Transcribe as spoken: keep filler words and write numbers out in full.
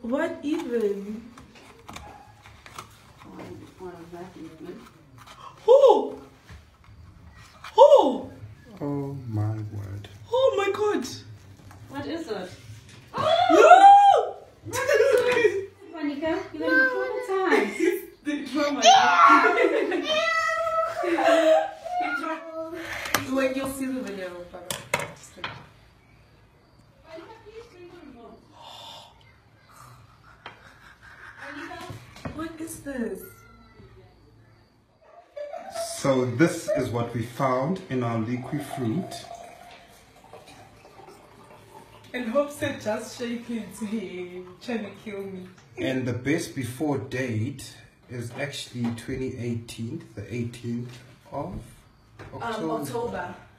What even? Oh! Oh! Oh my word. Oh my god! What is it? No! Monica, you're going to be traumatized. The drama. When you'll see the video, what is this? So this is what we found in our Liqui-Fruit. And Hope said just shake it, hey, trying to kill me. And the best before date is actually twenty eighteen, the eighteenth of October. Um, October.